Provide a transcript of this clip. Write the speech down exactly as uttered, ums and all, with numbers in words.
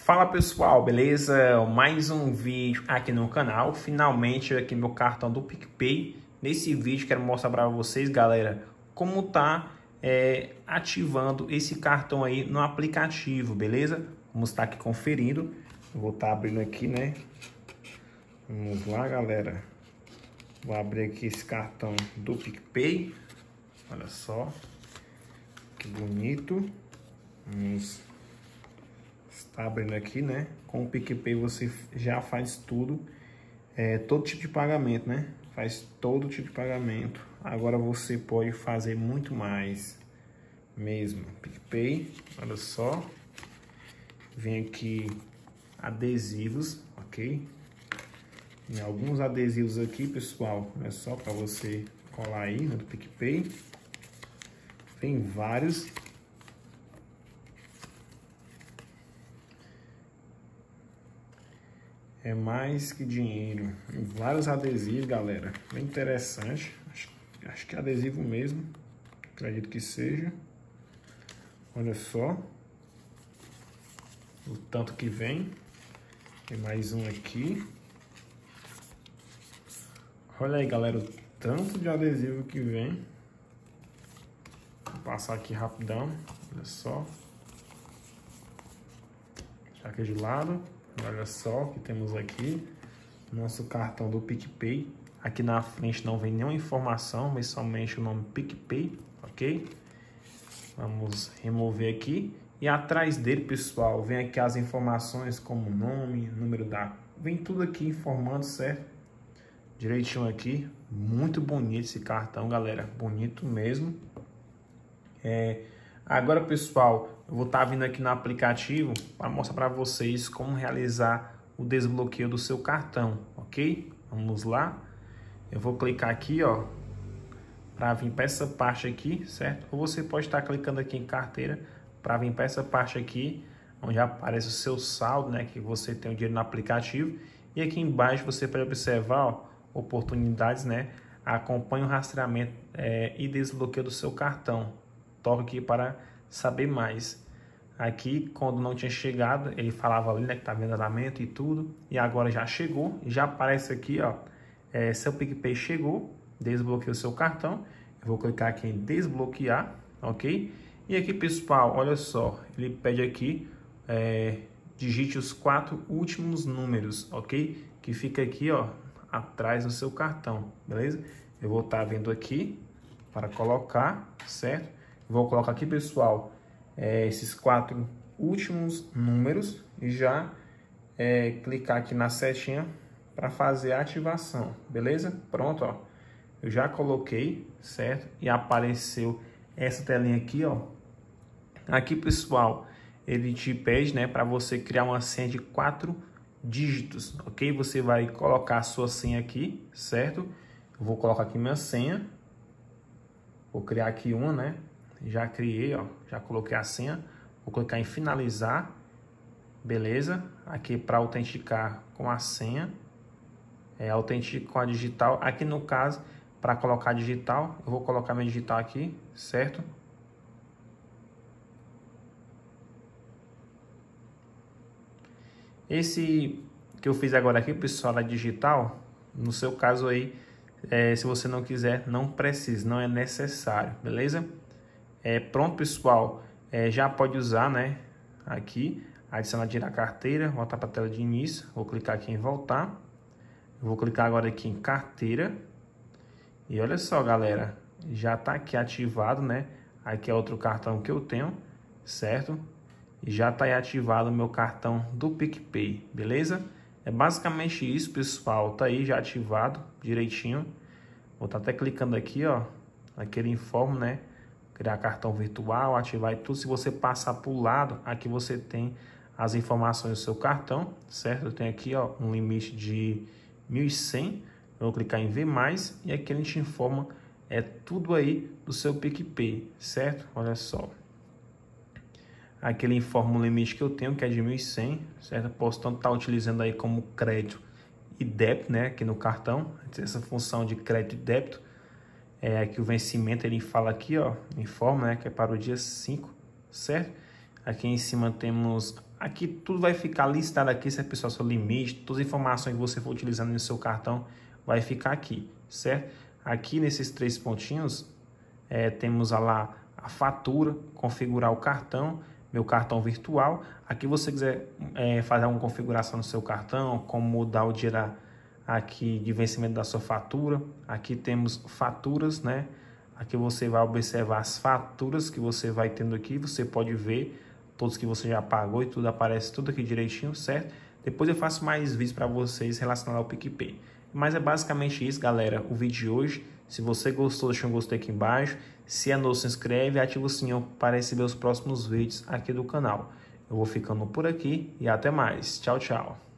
Fala pessoal, beleza? Mais um vídeo aqui no canal. Finalmente aqui meu cartão do PicPay. Nesse vídeo quero mostrar para vocês, galera, como tá é, ativando esse cartão aí no aplicativo, beleza? Vamos estar aqui conferindo. Vou estar abrindo aqui, né? Vamos lá, galera. Vou abrir aqui esse cartão do PicPay. Olha só que bonito. Vamos estar abrindo aqui, né? Com o PicPay você já faz tudo, é, todo tipo de pagamento, né? Faz todo tipo de pagamento. Agora você pode fazer muito mais mesmo. PicPay, olha só. Vem aqui adesivos, ok? Tem alguns adesivos aqui, pessoal. É só para você colar aí no PicPay. Tem vários. É mais que dinheiro. Tem vários adesivos, galera. Bem interessante. Acho, acho que é adesivo mesmo. Acredito que seja. Olha só. O tanto que vem. Tem mais um aqui. Olha aí, galera. O tanto de adesivo que vem. Vou passar aqui rapidão. Olha só. Deixar aqui de lado. Olha só o que temos aqui. Nosso cartão do PicPay. Aqui na frente não vem nenhuma informação, mas somente o nome PicPay, ok? Vamos remover aqui. E atrás dele, pessoal, vem aqui as informações como nome, número da... Vem tudo aqui informando, certo? Direitinho aqui. Muito bonito esse cartão, galera. Bonito mesmo. É... Agora, pessoal, eu vou estar vindo aqui no aplicativo para mostrar para vocês como realizar o desbloqueio do seu cartão, ok? Vamos lá. Eu vou clicar aqui, ó, para vir para essa parte aqui, certo? Ou você pode estar clicando aqui em carteira para vir para essa parte aqui, onde aparece o seu saldo, né? Que você tem o dinheiro no aplicativo. E aqui embaixo você pode observar, ó, oportunidades, né? Acompanhe o rastreamento é, e desbloqueio do seu cartão. Toque aqui para saber mais. Aqui, quando não tinha chegado, ele falava ali, né, que tá vendo andamento e tudo. E agora já chegou. Já aparece aqui, ó, é, seu PicPay chegou, desbloqueou o seu cartão. Eu vou clicar aqui em desbloquear, ok? E aqui, pessoal, olha só, ele pede aqui, é, digite os quatro últimos números, ok? Que fica aqui, ó, atrás do seu cartão, beleza? Eu vou estar vendo aqui para colocar, certo? Vou colocar aqui, pessoal, é, esses quatro últimos números e já é, clicar aqui na setinha para fazer a ativação, beleza? Pronto, ó. Eu já coloquei, certo? E apareceu essa telinha aqui, ó. Aqui, pessoal, ele te pede, né, para você criar uma senha de quatro dígitos, ok? Você vai colocar a sua senha aqui, certo? Eu vou colocar aqui minha senha. Vou criar aqui uma, né? Já criei, ó, já coloquei a senha. Vou clicar em finalizar, beleza? Aqui para autenticar com a senha, é autentico com a digital. Aqui no caso, para colocar a digital, eu vou colocar minha digital aqui, certo? Esse que eu fiz agora aqui, pessoal, a digital, no seu caso aí, é, se você não quiser, não precisa, não é necessário, beleza? É, pronto, pessoal, é, já pode usar, né? Aqui, adicionar dinheiro à carteira, voltar para a tela de início. Vou clicar aqui em voltar. Vou clicar agora aqui em carteira. E olha só, galera, já está aqui ativado, né? Aqui é outro cartão que eu tenho, certo? E já está aí ativado o meu cartão do PicPay, beleza? É basicamente isso, pessoal. Tá aí já ativado direitinho. Vou estar até clicando aqui, ó. Aqui ele informa, né? Criar cartão virtual, ativar e tudo. Se você passar para o lado, aqui você tem as informações do seu cartão, certo? Eu tenho aqui, ó, um limite de mil e cem. Eu vou clicar em ver mais e aqui a gente informa é tudo aí do seu PicPay, certo? Olha só. Aqui ele informa o limite que eu tenho, que é de mil e cem, certo? Eu posso tanto estar utilizando aí como crédito e débito, né? Aqui no cartão, essa função de crédito e débito. É, aqui o vencimento ele fala aqui, ó, informa, né, que é para o dia cinco, certo? Aqui em cima temos Aqui tudo vai ficar listado aqui, se é pessoal seu limite, todas as informações que você for utilizando no seu cartão vai ficar aqui, certo? Aqui nesses três pontinhos, é, temos a lá a fatura, configurar o cartão, meu cartão virtual. Aqui você quiser é, fazer uma configuração no seu cartão, como mudar o dia aqui de vencimento da sua fatura. Aqui temos faturas, né? Aqui você vai observar as faturas que você vai tendo aqui, você pode ver todos que você já pagou e tudo aparece tudo aqui direitinho, certo? Depois eu faço mais vídeos para vocês relacionados ao PicPay. Mas é basicamente isso, galera, o vídeo de hoje. Se você gostou, deixa um gostei aqui embaixo. Se é novo, se inscreve e ativa o sininho para receber os próximos vídeos aqui do canal. Eu vou ficando por aqui e até mais. Tchau, tchau.